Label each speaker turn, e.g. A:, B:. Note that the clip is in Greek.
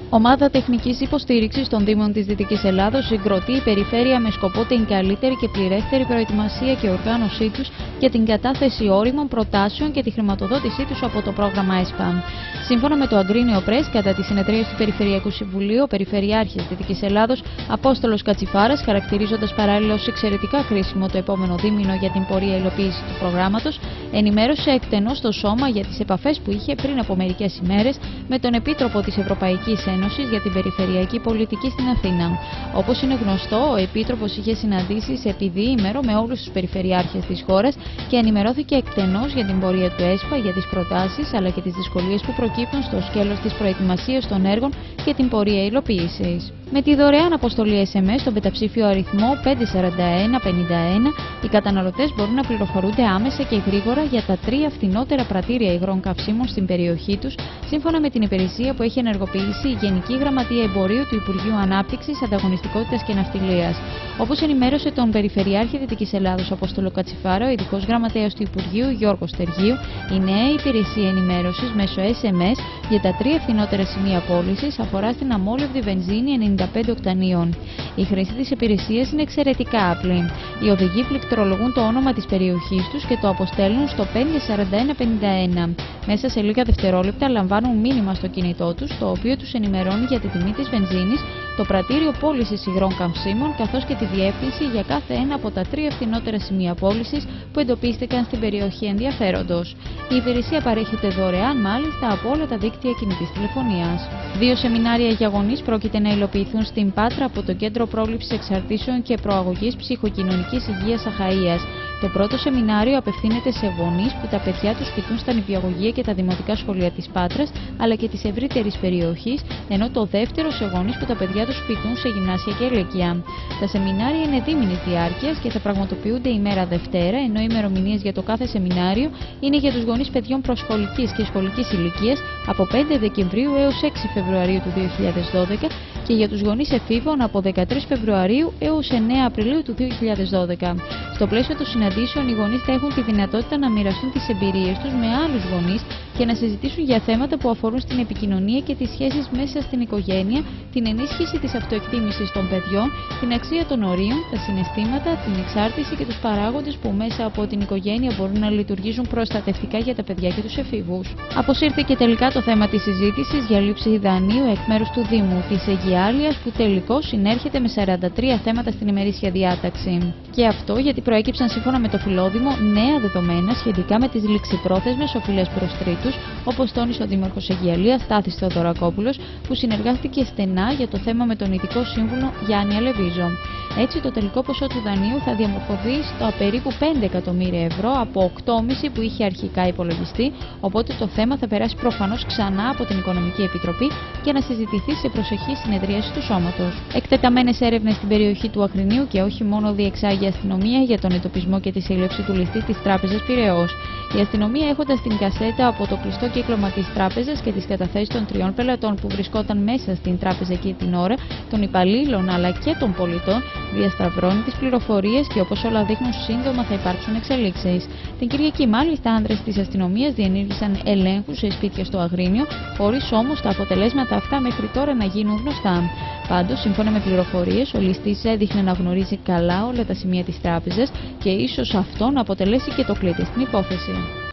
A: Ομάδα τεχνικής υποστήριξης των Δήμων της Δυτικής Ελλάδος συγκροτεί η περιφέρεια με σκοπό την καλύτερη και πληρέστερη προετοιμασία και οργάνωσή τους για την κατάθεση όριμων προτάσεων και τη χρηματοδότησή τους από το πρόγραμμα ΕΣΠΑ. Σύμφωνα με το Αγκρίνιο Πρες, κατά τη συνεδρίαση του Περιφερειακού Συμβουλίου, ο Περιφερειάρχης Δυτικής Ελλάδος, Απόστολος Κατσιφάρας, χαρακτηρίζοντας παράλληλα ως εξαιρετικά χρήσιμο το επόμενο δίμηνο για την πορεία υλοποίηση του προγράμματος, ενημέρωσε εκτενώς το Σώμα για τις επαφές που είχε πριν από μερικές ημέρες με τον Επίτροπο της Ευρωπαϊκής Ένωσης για την Περιφερειακή Πολιτική στην Αθήνα. Όπως είναι γνωστό, ο Επίτροπος είχε συναντήσεις επί διήμερο με όλους τους περιφερειάρχες της χώρας και ενημερώθηκε εκτενώς για την πορεία του ΕΣΠΑ, για τις προτάσεις αλλά και τις δυσκολίες που προκύπτουν στο σκέλος της προετοιμασίας των έργων και την πορεία υλοποίησης. Με τη δωρεάν αποστολή SMS στον πενταψήφιο αριθμό 54151, οι καταναλωτές μπορούν να πληροφορούνται άμεσα και γρήγορα για τα 3 φθηνότερα πρατήρια υγρών καυσίμων στην περιοχή τους, σύμφωνα με την υπηρεσία που έχει ενεργοποιήσει η Γενική Γραμματεία Εμπορίου του Υπουργείου Ανάπτυξης, Ανταγωνιστικότητας και Ναυτιλίας. Όπως ενημέρωσε τον Περιφερειάρχη Δυτικής Ελλάδος Απόστολο Κατσιφάρα, ο ειδικός γραμματέας του Υπουργείου Γιώργος Τεργίου, η νέα υπηρεσία ενημέρωσης μέσω SMS για τα 3 φθηνότερα σημεία πώλησης αφορά στην αμόλυβδη βενζίνη 95 οκτανίων. Η χρήση της υπηρεσίας είναι εξαιρετικά απλή. Οι οδηγοί πληκτρολογούν το όνομα της περιοχής τους και το αποστέλνουν στο 54151. Μέσα σε λίγα δευτερόλεπτα λαμβάνουν μήνυμα στο κινητό τους, το οποίο τους ενημερώνει για τη τιμή της βενζίνης, το πρατήριο πώλησης υγρών καυσίμων καθώς και τη διεύθυνση για κάθε ένα από τα 3 φθηνότερα σημεία πώλησης που εντοπίστηκαν στην περιοχή ενδιαφέροντος. Η υπηρεσία παρέχεται δωρεάν μάλιστα από όλα τα δίκτυα κινητής τηλεφωνίας. 2 σεμινάρια για γονείς πρόκειται να υλοποιηθούν στην Πάτρα από το Κέντρο Πρόληψης Εξαρτήσεων και Προαγωγής Ψυχοκοινωνικής Υγείας Αχαΐας. Το πρώτο σεμινάριο απευθύνεται σε γονείς που τα παιδιά τους φοιτούν στα νηπιαγωγεία και τα δημοτικά σχολεία της Πάτρας αλλά και της ευρύτερης περιοχής, ενώ το δεύτερο σε γονείς που τα παιδιά τους φοιτούν σε γυμνάσια και λύκεια. Τα σεμινάρια είναι δίμηνης διάρκειας και θα πραγματοποιούνται ημέρα Δευτέρα, ενώ οι ημερομηνίες για το κάθε σεμινάριο είναι για τους γονείς παιδιών προσχολικής και σχολικής ηλικίας από 5 Δεκεμβρίου έως 6 Φεβρουαρίου του 2012 και για τους γονείς εφήβων από 13 Φεβρουαρίου έως 9 Απριλίου του 2012. Στο πλαίσιο των συναντήσεων, οι γονείς θα έχουν τη δυνατότητα να μοιραστούν τις εμπειρίες τους με άλλους γονείς και να συζητήσουν για θέματα που αφορούν στην επικοινωνία και τις σχέσεις μέσα στην οικογένεια, την ενίσχυση της αυτοεκτίμησης των παιδιών, την αξία των ορίων, τα συναισθήματα, την εξάρτηση και τους παράγοντες που μέσα από την οικογένεια μπορούν να λειτουργήσουν προστατευτικά για τα παιδιά και τους εφήβους. Αποσύρθηκε τελικά το θέμα της συζήτησης για λήψη δανείου εκ μέρους του Δήμου της Αιγιάλειας, που τελικώς συνέρχεται με 43 θέματα στην ημερήσια διάταξη. Και αυτό γιατί προέκυψαν σύμφωνα με το Φιλόδημο νέα δεδομένα σχετικά με τις ληξιπρόθεσμες οφειλές προς τρίτους, όπως τόνισε ο Δήμαρχος Αιγιαλίας Στάθης Θεοδωρακόπουλος, που συνεργάστηκε στενά για το θέμα με τον ειδικό σύμβουλο Γιάννη Αλεβίζο. Έτσι, το τελικό ποσό του δανείου θα διαμορφωθεί στα περίπου 5 εκατομμύρια ευρώ από 8,5 που είχε αρχικά υπολογιστεί, οπότε το θέμα θα περάσει προφανώς ξανά από την Οικονομική Επιτροπή και να συζητηθεί σε προσεχή συνεδρίαση του Σώματος. Εκτεταμένες έρευνες στην περιοχή του Αγρινίου και όχι μόνο διεξάγει η αστυνομία για τον εντοπισμό και τη σύλληψη του ληστή της Τράπεζας Πειραιώς. Η αστυνομία, έχοντας την κασέτα από το κλειστό κύκλωμα της τράπεζας και τις καταθέσεις των 3 πελατών που βρισκόταν μέσα στην τράπεζα εκείνη την ώρα, των υπαλλήλων αλλά και των πολιτών, διασταυρώνει τις πληροφορίες και όπως όλα δείχνουν, σύντομα θα υπάρξουν εξελίξεις. Την Κυριακή, μάλιστα, άνδρες της αστυνομίας διενήργησαν ελέγχους σε σπίτια στο Αγρίνιο, χωρίς όμως τα αποτελέσματα αυτά μέχρι τώρα να γίνουν γνωστά. Πάντως, σύμφωνα με πληροφορίες, ο ληστής έδειχνε να γνωρίζει καλά όλα τα σημεία της τράπεζας και ίσως αυτό να αποτελέσει και το κλειδί στην υπόθεση.